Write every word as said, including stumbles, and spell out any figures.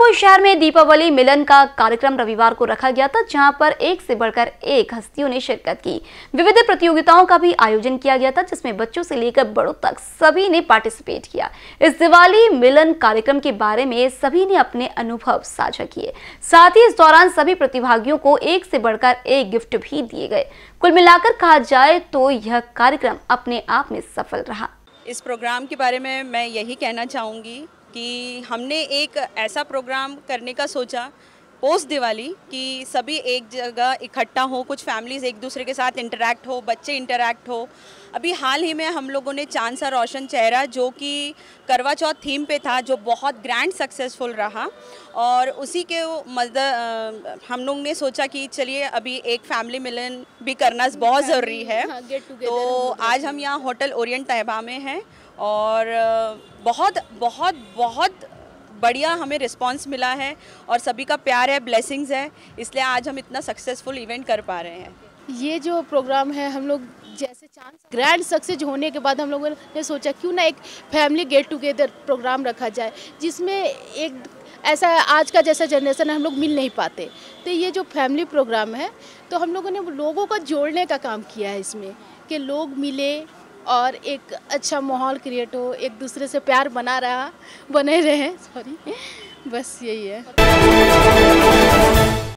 जबलपुर शहर में दीपावली मिलन का कार्यक्रम रविवार को रखा गया था, जहां पर एक से बढ़कर एक हस्तियों ने शिरकत की। विविध प्रतियोगिताओं का भी आयोजन किया गया था, जिसमें बच्चों से लेकर बड़ों तक सभी ने पार्टिसिपेट किया। इस दिवाली मिलन कार्यक्रम के बारे में सभी ने अपने अनुभव साझा किए। साथ ही इस दौरान सभी प्रतिभागियों को एक से बढ़कर एक गिफ्ट भी दिए गए। कुल मिलाकर कहा जाए तो यह कार्यक्रम अपने आप में सफल रहा। इस प्रोग्राम के बारे में मैं यही कहना चाहूँगी कि हमने एक ऐसा प्रोग्राम करने का सोचा पोस्ट दिवाली कि सभी एक जगह इकट्ठा हो, कुछ फैमिलीज़ एक दूसरे के साथ इंटरेक्ट हो, बच्चे इंटरेक्ट हो। अभी हाल ही में हम लोगों ने चांद सा रोशन चेहरा, जो कि करवा चौथ थीम पे था, जो बहुत ग्रैंड सक्सेसफुल रहा, और उसी के मदद हम लोग ने सोचा कि चलिए अभी एक फैमिली मिलन भी करना बहुत ज़रूरी है। हाँ, तो आज हम यहाँ होटल ओरिएंट तैयबा में हैं और बहुत बहुत बहुत बढ़िया हमें रिस्पांस मिला है और सभी का प्यार है, ब्लेसिंग्स है, इसलिए आज हम इतना सक्सेसफुल इवेंट कर पा रहे हैं। ये जो प्रोग्राम है, हम लोग जैसे चांद ग्रैंड सक्सेस होने के बाद हम लोगों ने सोचा क्यों ना एक फैमिली गेट टुगेदर प्रोग्राम रखा जाए, जिसमें एक ऐसा आज का जैसा जनरेशन है, हम लोग मिल नहीं पाते। तो ये जो फैमिली प्रोग्राम है, तो हम लोगों ने लोगों को जोड़ने का काम किया है इसमें, कि लोग मिले और एक अच्छा माहौल क्रिएट हो, एक दूसरे से प्यार बना रहा बने रहे सॉरी बस यही है।